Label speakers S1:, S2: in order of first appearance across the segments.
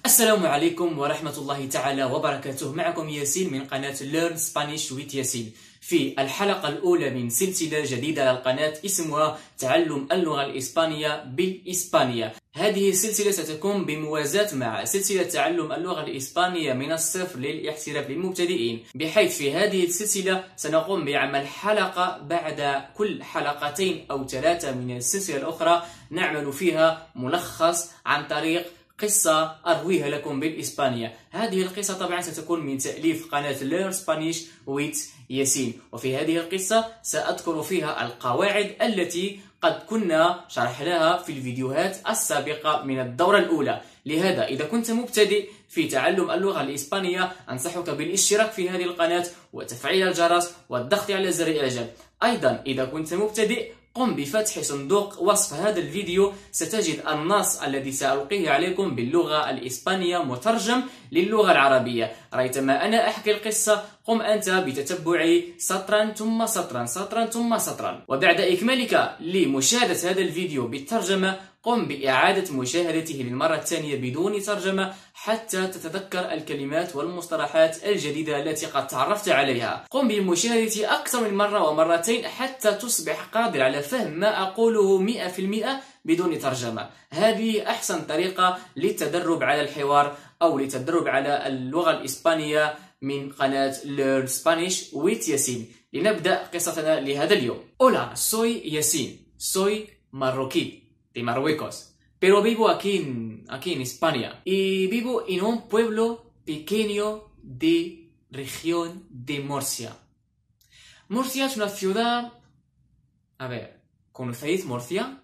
S1: السلام عليكم ورحمة الله تعالى وبركاته. معكم ياسين من قناة Learn Spanish with ياسين. في الحلقة الأولى من سلسلة جديدة للقناة اسمها تعلم اللغة الإسبانية بالإسبانية. هذه السلسلة ستكون بموازاة مع سلسلة تعلم اللغة الإسبانية من الصفر للاحتراف للمبتدئين، بحيث في هذه السلسلة سنقوم بعمل حلقة بعد كل حلقتين أو ثلاثة من السلسلة الأخرى نعمل فيها ملخص عن طريق قصة أرويها لكم بالإسبانية. هذه القصة طبعا ستكون من تأليف قناة Learn Spanish with ياسين، وفي هذه القصة سأذكر فيها القواعد التي قد كنا شرحناها في الفيديوهات السابقة من الدورة الأولى. لهذا إذا كنت مبتدئ في تعلم اللغة الإسبانية أنصحك بالاشتراك في هذه القناة وتفعيل الجرس والضغط على زر الإعجاب. أيضا إذا كنت مبتدئ قم بفتح صندوق وصف هذا الفيديو، ستجد النص الذي سألقيه عليكم باللغة الإسبانية مترجم للغة العربية. ريتما أنا أحكي القصة قم أنت بتتبع سطرا ثم سطرا سطرا ثم سطرا، وبعد إكمالك لمشاهدة هذا الفيديو بالترجمة قم بإعادة مشاهدته للمرة الثانية بدون ترجمة حتى تتذكر الكلمات والمصطلحات الجديدة التي قد تعرفت عليها. قم بمشاهدته أكثر من مرة ومرتين حتى تصبح قادر على فهم ما أقوله 100% بدون ترجمة. هذه أحسن طريقة للتدرب على الحوار أو للتدرب على اللغة الإسبانية من قناة Learn Spanish with ياسين. لنبدأ قصتنا لهذا اليوم. Hola, soy Yasin. Soy marroquí de Marruecos, pero vivo aquí en España y vivo en un pueblo pequeño de región de Murcia. Murcia es una ciudad... A ver, ¿conocéis Murcia?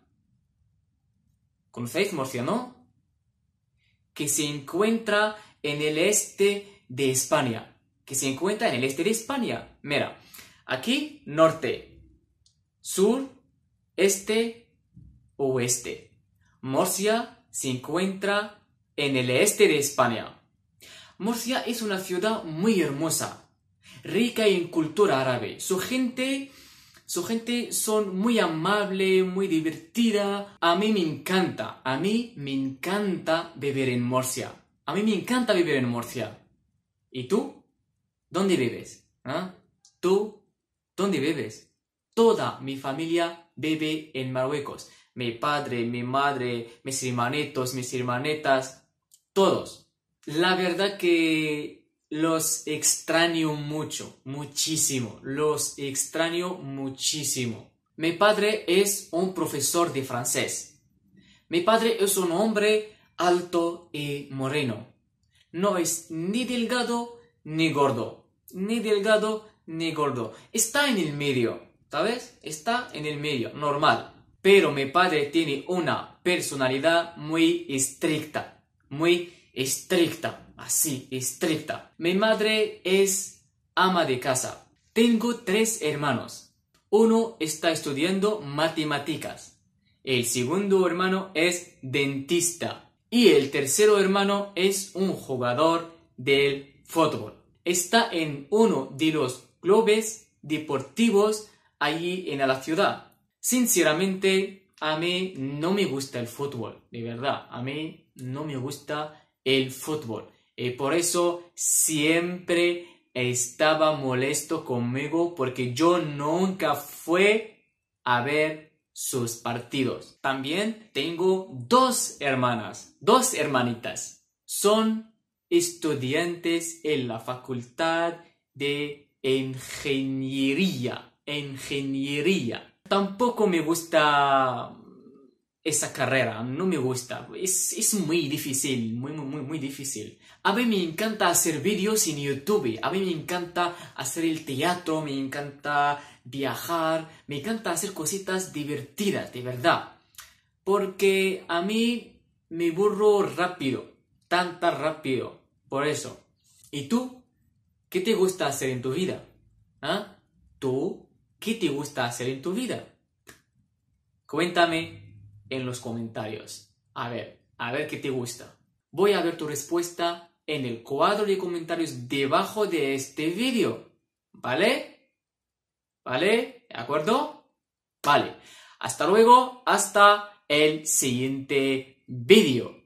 S1: ¿Conocéis Murcia, no? Que se encuentra en el este de España. Que se encuentra en el este de España. Mira, aquí norte, sur, este, oeste. Murcia se encuentra en el este de España. Murcia es una ciudad muy hermosa, rica en cultura árabe. Su gente son muy amable, muy divertida. A mí me encanta vivir en Murcia. A mí me encanta vivir en Murcia. ¿Y tú? ¿Dónde vives? ¿Ah? ¿Tú? ¿Dónde vives? Toda mi familia vive en Marruecos. Mi padre, mi madre, mis hermanitos, mis hermanetas, todos. La verdad que los extraño mucho, muchísimo. Los extraño muchísimo. Mi padre es un profesor de francés. Mi padre es un hombre alto y moreno. No es ni delgado ni gordo. Ni delgado ni gordo. Está en el medio, ¿sabes? Está en el medio, normal. Pero mi padre tiene una personalidad muy estricta, así, estricta. Mi madre es ama de casa. Tengo 3 hermanos. Uno está estudiando matemáticas. El segundo hermano es dentista. Y el tercero hermano es un jugador del fútbol. Está en uno de los clubes deportivos allí en la ciudad. Sinceramente, a mí no me gusta el fútbol, de verdad, a mí no me gusta el fútbol. Y por eso siempre estaba molesto conmigo porque yo nunca fui a ver sus partidos. También tengo 2 hermanas, 2 hermanitas. Son estudiantes en la facultad de ingeniería. Tampoco me gusta esa carrera, no me gusta, es muy difícil, muy difícil. A mí me encanta hacer vídeos en YouTube, a mí me encanta hacer el teatro, me encanta viajar, me encanta hacer cositas divertidas, de verdad. Porque a mí me aburro rápido, tan rápido, por eso. ¿Y tú? ¿Qué te gusta hacer en tu vida? ¿Ah? ¿Tú? ¿Qué te gusta hacer en tu vida? Cuéntame en los comentarios. A ver qué te gusta. Voy a ver tu respuesta en el cuadro de comentarios debajo de este vídeo. ¿Vale? ¿Vale? ¿De acuerdo? Vale. Hasta luego. Hasta el siguiente vídeo.